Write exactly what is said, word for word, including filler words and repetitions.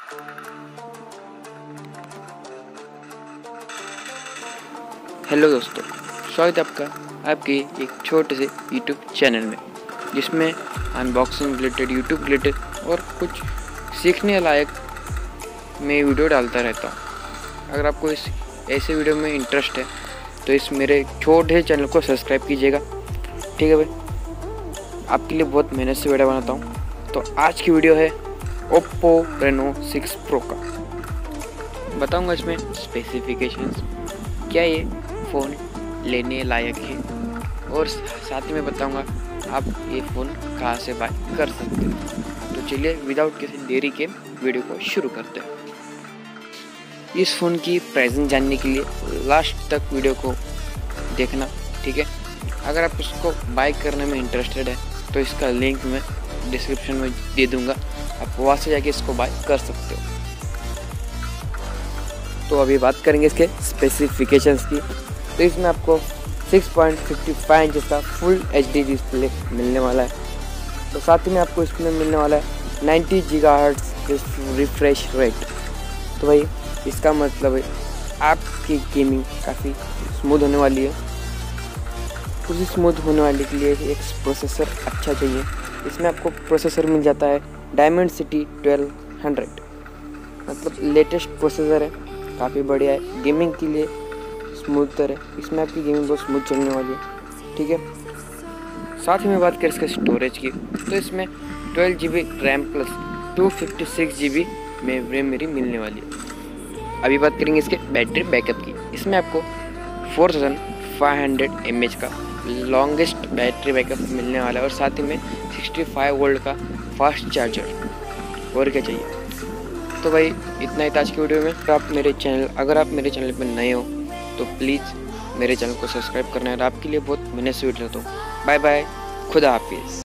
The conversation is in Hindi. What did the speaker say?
हेलो दोस्तों, स्वागत है आपका आपके एक छोटे से यूट्यूब चैनल में, जिसमें अनबॉक्सिंग रिलेटेड, यूट्यूब रिलेटेड और कुछ सीखने लायक मैं वीडियो डालता रहता हूँ। अगर आपको इस ऐसे वीडियो में इंटरेस्ट है तो इस मेरे छोटे चैनल को सब्सक्राइब कीजिएगा, ठीक है भाई। आपके लिए बहुत मेहनत से वीडियो बनाता हूँ। तो आज की वीडियो है ओप्पो रेनो सिक्स प्रो का। बताऊँगा इसमें स्पेसिफिकेशंस, क्या ये फ़ोन लेने लायक है, और साथ ही में बताऊंगा आप ये फ़ोन कहाँ से बाय कर सकते हो। तो चलिए विदाउट किसी देरी के वीडियो को शुरू करते हैं। इस फ़ोन की प्राइसिंग जानने के लिए लास्ट तक वीडियो को देखना, ठीक है। अगर आप उसको बाय करने में इंटरेस्टेड है तो इसका लिंक मैं डिस्क्रिप्शन में दे दूँगा, आप वहाँ से जाके इसको बाय कर सकते हो। तो अभी बात करेंगे इसके स्पेसिफिकेशंस की। तो इसमें आपको six point five five inch का फुल एच डी डिस्प्ले मिलने वाला है। तो साथ ही में आपको इसमें मिलने वाला है नाइन्टी गीगाहर्ट्ज़ रिफ्रेश रेट। तो भाई इसका मतलब है आपकी गेमिंग काफ़ी स्मूथ होने वाली है। उसी स्मूथ होने वाले के लिए एक प्रोसेसर अच्छा चाहिए। इसमें आपको प्रोसेसर मिल जाता है डायमेंसिटी ट्वेल्व हंड्रेड, मतलब लेटेस्ट प्रोसेसर है, काफ़ी बढ़िया है, गेमिंग के लिए स्मूथर है। इसमें आपकी गेमिंग बहुत स्मूथ चलने वाली है, ठीक है। साथ ही में बात करें इसके स्टोरेज की, तो इसमें twelve G B RAM plus two fifty six G B memory मिलने वाली है। अभी बात करेंगे इसके बैटरी बैकअप की। इसमें आपको four thousand five hundred M H का लॉन्गेस्ट बैटरी बैकअप मिलने वाला है, और साथ ही में सिक्सटी फाइव वोल्ट का फास्ट चार्जर। और क्या चाहिए। तो भाई इतना ही आज की वीडियो में। तो आप मेरे चैनल अगर आप मेरे चैनल पर नए हो तो प्लीज़ मेरे चैनल को सब्सक्राइब करना है। और आपके लिए बहुत मेहनत से वीडियो देता हूँ। बाय बाय, खुदा हाफिज़।